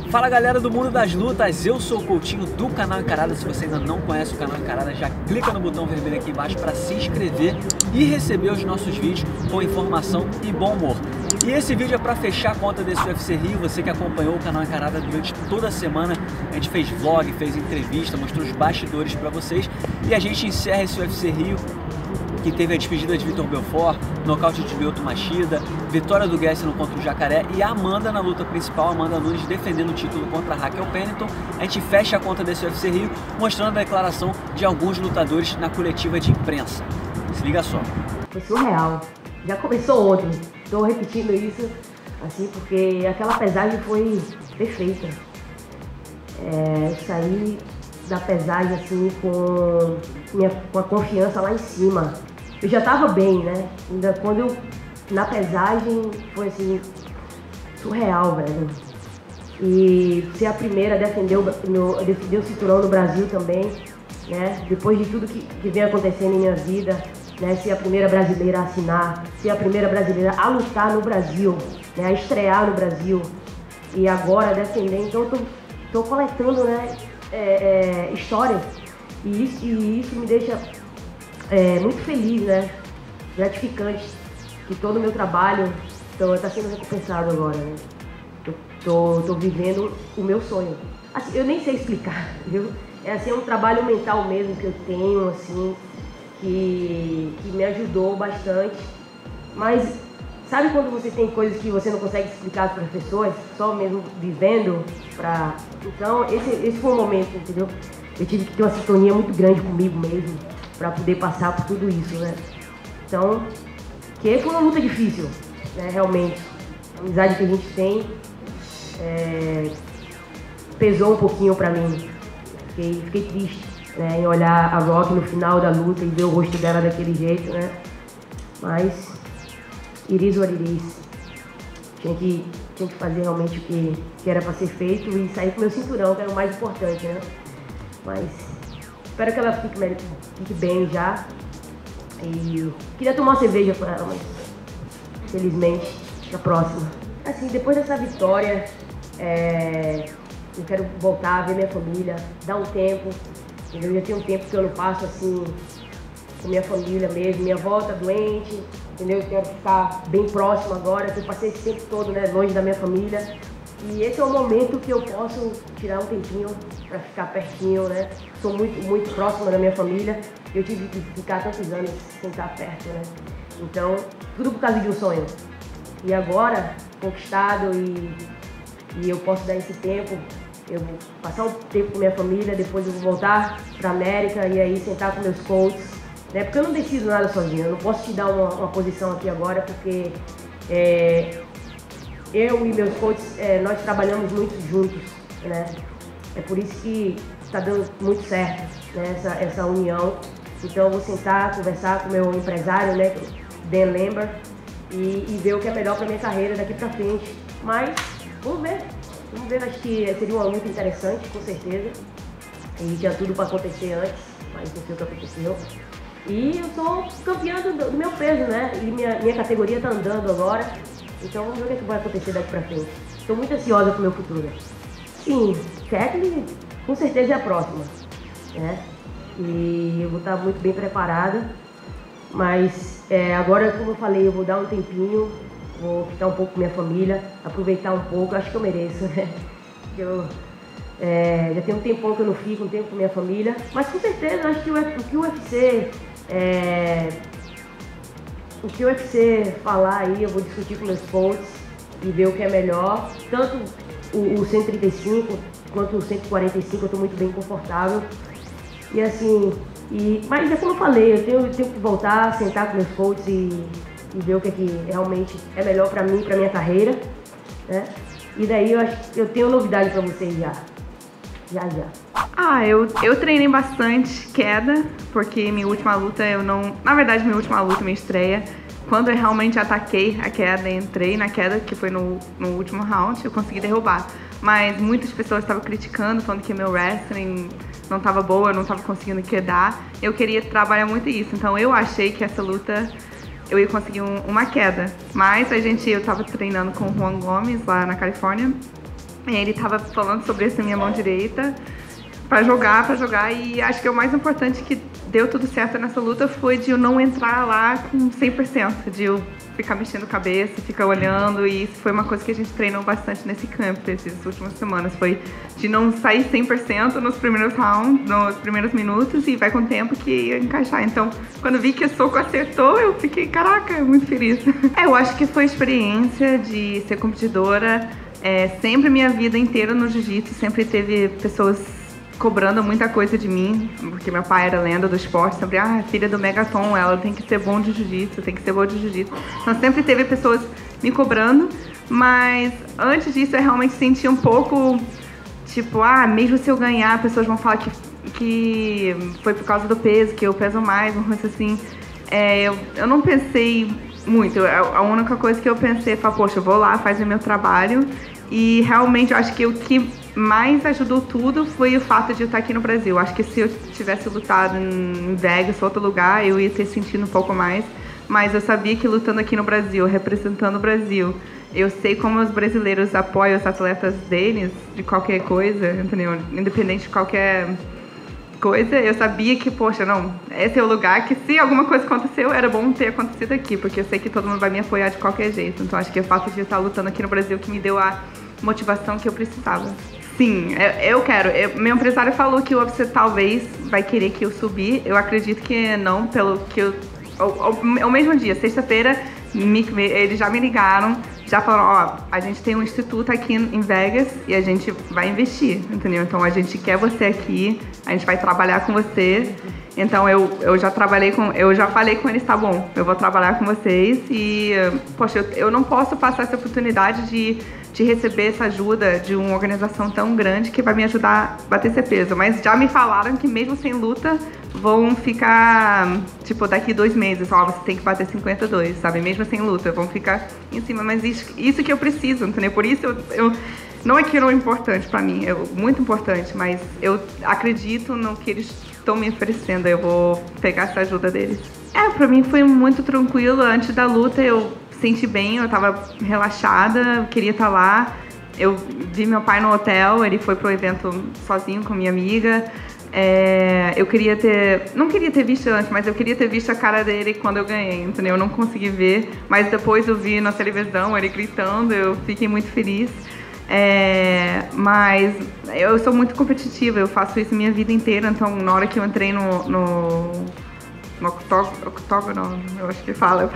Fala galera do mundo das lutas, eu sou o Coutinho do canal Encarada. Se você ainda não conhece o canal Encarada, já clica no botão vermelho aqui embaixo para se inscrever e receber os nossos vídeos com informação e bom humor. E esse vídeo é para fechar a conta desse UFC Rio. Você que acompanhou o canal Encarada durante toda a semana, a gente fez vlog, fez entrevista, mostrou os bastidores para vocês, e a gente encerra esse UFC Rio que teve a despedida de Vitor Belfort, nocaute de Lyoto Machida, vitória do Gastelum contra o Jacaré e a Amanda na luta principal, Amanda Nunes defendendo o título contra a Raquel Pennington. A gente fecha a conta desse UFC Rio mostrando a declaração de alguns lutadores na coletiva de imprensa. Se liga só. Foi surreal. Já começou ontem. Estou repetindo isso assim porque aquela pesagem foi perfeita. Saí da pesagem assim com a confiança lá em cima. Eu já estava bem, né? Ainda quando eu, na pesagem, foi assim, surreal, velho. E ser a primeira a defender o cinturão no Brasil também, né? Depois de tudo que vem acontecendo em minha vida, né? Ser a primeira brasileira a assinar, ser a primeira brasileira a lutar no Brasil, né? A estrear no Brasil. E agora defender, então eu tô coletando, né? Histórias. E isso me deixa muito feliz, né? Gratificante, que todo o meu trabalho está sendo recompensado agora, né? Tô vivendo o meu sonho. Assim, eu nem sei explicar, viu? É um trabalho mental mesmo que eu tenho, assim, que me ajudou bastante. Mas sabe quando você tem coisas que você não consegue explicar para as pessoas, só mesmo vivendo pra... Então, esse foi um momento, entendeu? Eu tive que ter uma sintonia muito grande comigo mesmo para poder passar por tudo isso, né? Então, que foi uma luta difícil, né? Realmente. A amizade que a gente tem pesou um pouquinho para mim. Fiquei triste, né? Em olhar a Rock no final da luta e ver o rosto dela daquele jeito, né? Mas, it is what it is. Tinha que fazer realmente o que era para ser feito e sair com o meu cinturão, que era o mais importante, né? Mas espero que ela fique bem já. E queria tomar uma cerveja com ela, mas infelizmente, na próxima. Assim, depois dessa vitória, eu quero voltar a ver minha família, dar um tempo. Eu já tenho um tempo que eu não passo assim com minha família mesmo. Minha avó tá doente, entendeu? Eu quero ficar bem próximo agora, que eu passei esse tempo todo, né, longe da minha família. E esse é o momento que eu posso tirar um tempinho para ficar pertinho, né? Sou muito próxima da minha família. Eu tive que ficar tantos anos sem estar perto, né? Então, tudo por causa de um sonho. E agora, conquistado e eu posso dar esse tempo, eu vou passar um tempo com minha família, depois eu vou voltar para a América e aí sentar com meus coaches, né? Porque eu não decido nada sozinho, eu não posso te dar uma posição aqui agora, porque eu e meus coaches, nós trabalhamos muito juntos, né? É por isso que está dando muito certo, né? essa união. Então eu vou sentar, conversar com o meu empresário, né? Dan Lambert, e ver o que é melhor para minha carreira daqui para frente. Mas vamos ver, acho que seria uma luta interessante, com certeza. E tinha tudo para acontecer antes, mas não sei o que aconteceu. E eu sou campeã do meu peso, né? E minha categoria está andando agora. Então vamos ver o que vai acontecer daqui pra frente. Estou muito ansiosa pro meu futuro. Sim, Kathleen com certeza é a próxima, né? E eu vou estar muito bem preparada. Mas agora, como eu falei, eu vou dar um tempinho, vou ficar um pouco com minha família, aproveitar um pouco, acho que eu mereço, né? Eu já tem um tempão que eu não fico, um tempo com minha família. Mas com certeza, acho que o que o UFC falar aí, eu vou discutir com meus coaches e ver o que é melhor. Tanto o 135 quanto o 145 eu estou muito bem confortável. E assim, mas é como eu falei, eu tenho que voltar, sentar com meus coaches e ver o que realmente é melhor para mim, para minha carreira, né? E daí eu acho que eu tenho novidade para vocês já. Eu treinei bastante queda, porque minha última luta minha última luta, minha estreia, quando eu realmente ataquei a queda, entrei na queda, que foi no último round, eu consegui derrubar. Mas muitas pessoas estavam criticando, falando que meu wrestling não estava boa, eu não estava conseguindo quedar. Eu queria trabalhar muito isso, então eu achei que essa luta eu ia conseguir uma queda. Mas eu estava treinando com o Juan Gomes lá na Califórnia. Ele tava falando sobre essa minha mão direita pra jogar, e acho que o mais importante que deu tudo certo nessa luta foi de eu não entrar lá com 100%, de eu ficar mexendo a cabeça, ficar olhando, e isso foi uma coisa que a gente treinou bastante nesse camp essas últimas semanas, foi de não sair 100% nos primeiros rounds, nos primeiros minutos, e vai com o tempo que ia encaixar. Então, quando vi que o soco acertou, eu fiquei, caraca, muito feliz. Eu acho que foi a experiência de ser competidora, sempre minha vida inteira no jiu-jitsu, sempre teve pessoas cobrando muita coisa de mim, porque meu pai era lenda do esporte, sempre, filha do Megaton, ela tem que ser bom de jiu-jitsu, tem que ser boa de jiu-jitsu. Então sempre teve pessoas me cobrando, mas antes disso eu realmente sentia um pouco, tipo, mesmo se eu ganhar, pessoas vão falar que foi por causa do peso, que eu peso mais, uma coisa assim. Eu não pensei muito, a única coisa que eu pensei foi, poxa, eu vou lá, fazer meu trabalho, e realmente eu acho que o que mais ajudou tudo foi o fato de eu estar aqui no Brasil. Acho que se eu tivesse lutado em Vegas ou outro lugar, eu ia ter sentido um pouco mais. Mas eu sabia que lutando aqui no Brasil, representando o Brasil, eu sei como os brasileiros apoiam os atletas deles, de qualquer coisa, entendeu? Independente de qualquer coisa, eu sabia que, poxa, não, esse é o lugar que se alguma coisa aconteceu, era bom ter acontecido aqui, porque eu sei que todo mundo vai me apoiar de qualquer jeito. Então acho que o fato de eu estar lutando aqui no Brasil que me deu a motivação que eu precisava. Sim, eu quero. Meu empresário falou que você talvez vai querer que eu subir. Eu acredito que não, pelo que eu... Ao mesmo dia, sexta-feira, eles já me ligaram, já falaram, a gente tem um instituto aqui em Vegas e a gente vai investir, entendeu? Então a gente quer você aqui, a gente vai trabalhar com você. Então eu já falei com eles, tá bom, eu vou trabalhar com vocês e, poxa, eu não posso passar essa oportunidade de receber essa ajuda de uma organização tão grande que vai me ajudar a bater esse peso. Mas já me falaram que mesmo sem luta, vão ficar, tipo, daqui 2 meses, você tem que bater 52, sabe? Mesmo sem luta, vão ficar em cima. Mas isso que eu preciso, entendeu? Por isso não é que não é importante pra mim, é muito importante, mas eu acredito no que eles estão me oferecendo, eu vou pegar essa ajuda deles. Pra mim foi muito tranquilo. Antes da luta eu senti bem, eu tava relaxada, eu queria estar lá. Eu vi meu pai no hotel, ele foi pro evento sozinho com minha amiga. Não queria ter visto antes, mas eu queria ter visto a cara dele quando eu ganhei, entendeu? Eu não consegui ver, mas depois eu vi na televisão ele gritando, eu fiquei muito feliz. Mas eu sou muito competitiva, eu faço isso minha vida inteira, então na hora que eu entrei no octógono, eu acho que fala,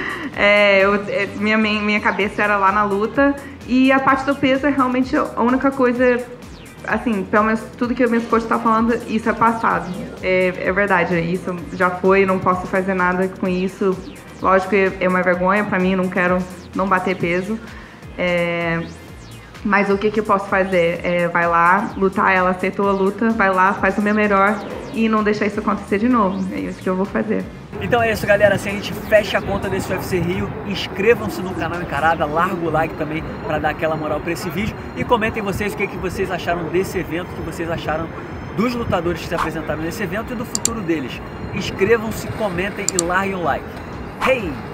minha cabeça era lá na luta, e a parte do peso é realmente a única coisa, assim, pelo menos tudo que o meu coach está falando, isso é passado, é verdade, isso já foi, não posso fazer nada com isso. Lógico que é uma vergonha para mim, não quero não bater peso, mas o que eu posso fazer? Vai lá, lutar, ela aceitou a luta, vai lá, faz o meu melhor e não deixar isso acontecer de novo. É isso que eu vou fazer. Então é isso, galera. Assim a gente fecha a conta desse UFC Rio. Inscrevam-se no canal Encarada, larga o like também para dar aquela moral para esse vídeo. E comentem vocês o que vocês acharam desse evento, o que vocês acharam dos lutadores que se apresentaram nesse evento e do futuro deles. Inscrevam-se, comentem e larguem o like. Hey!